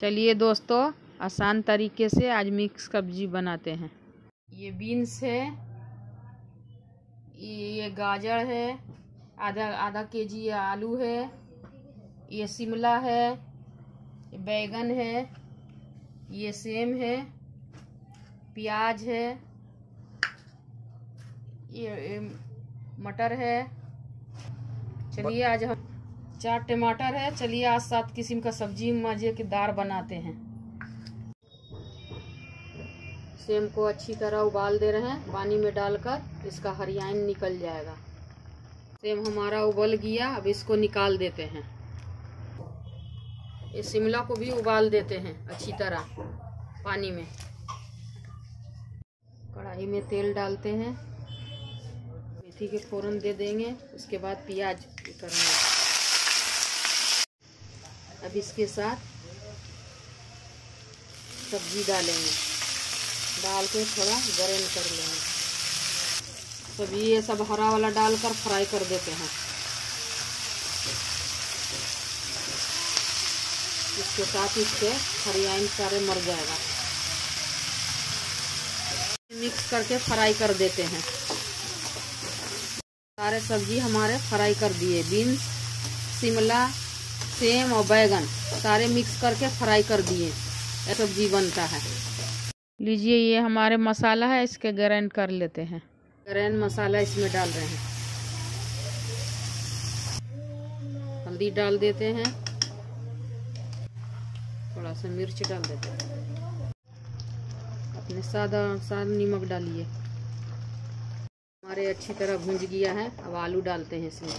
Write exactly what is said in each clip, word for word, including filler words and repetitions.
चलिए दोस्तों, आसान तरीके से आज मिक्स सब्जी बनाते हैं। ये बीन्स है, ये गाजर है, आधा आधा के जी आलू है, ये शिमला है, ये बैगन है, ये सेम है, प्याज है, ये मटर है। चलिए आज हम चार टमाटर है। चलिए आज सात किस्म का सब्जी मजेदार बनाते हैं। सेम को अच्छी तरह उबाल दे रहे हैं पानी में डालकर, इसका हरियाइन निकल जाएगा। सेम हमारा उबल गया, अब इसको निकाल देते हैं। ये शिमला को भी उबाल देते हैं अच्छी तरह पानी में। कढ़ाई में तेल डालते हैं, मेथी के फोरन दे देंगे, उसके बाद प्याज करेंगे। अब इसके साथ सब्जी डालेंगे, डाल के थोड़ा गरम कर लेंगे। सब्जी ये सब हरा वाला डालकर फ्राई कर देते हैं। इसके साथ इसके हरियाइन सारे मर जाएगा। मिक्स करके फ्राई कर देते हैं। सारे सब्जी हमारे फ्राई कर दिए। बीन्स, शिमला, सेम और बैगन सारे मिक्स करके फ्राई कर दिए। ये सब्जी बनता है। लीजिए, ये हमारे मसाला है, इसके ग्राइंड कर लेते हैं। ग्राइंड मसाला इसमें डाल रहे हैं। हल्दी डाल देते हैं, थोड़ा सा मिर्च डाल देते हैं, अपने सादा सादा नमक डालिए। हमारे अच्छी तरह भूंज गया है। अब आलू डालते हैं इसमें।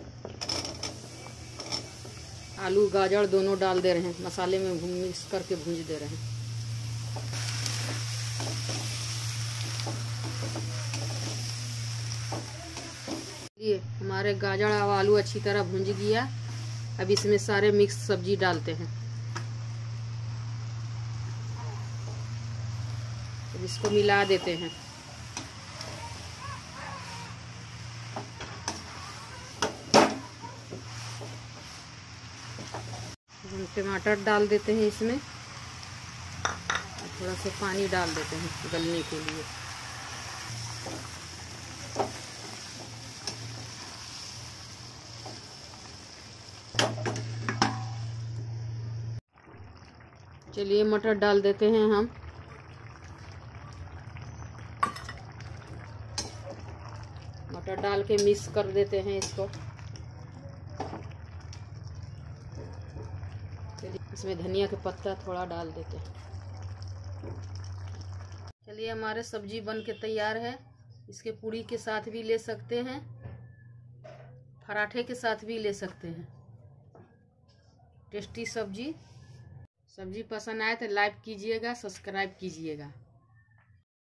आलू गाजर दोनों डाल दे रहे हैं, मसाले में मिक्स करके भूंज दे रहे हैं। ये हमारे गाजर और आलू अच्छी तरह भूंज गया। अब इसमें सारे मिक्स सब्जी डालते हैं। अब इसको मिला देते हैं। हम टमाटर डाल देते हैं इसमें, थोड़ा सा पानी डाल देते हैं गलने के लिए। चलिए मटर डाल देते हैं हम। मटर डाल के मिक्स कर देते हैं इसको। इसमें धनिया के पत्ता थोड़ा डाल देते हैं। चलिए हमारे सब्जी बन के तैयार है। इसके पूड़ी के साथ भी ले सकते हैं, पराठे के साथ भी ले सकते हैं। टेस्टी सब्जी। सब्जी पसंद आए तो लाइक कीजिएगा, सब्सक्राइब कीजिएगा।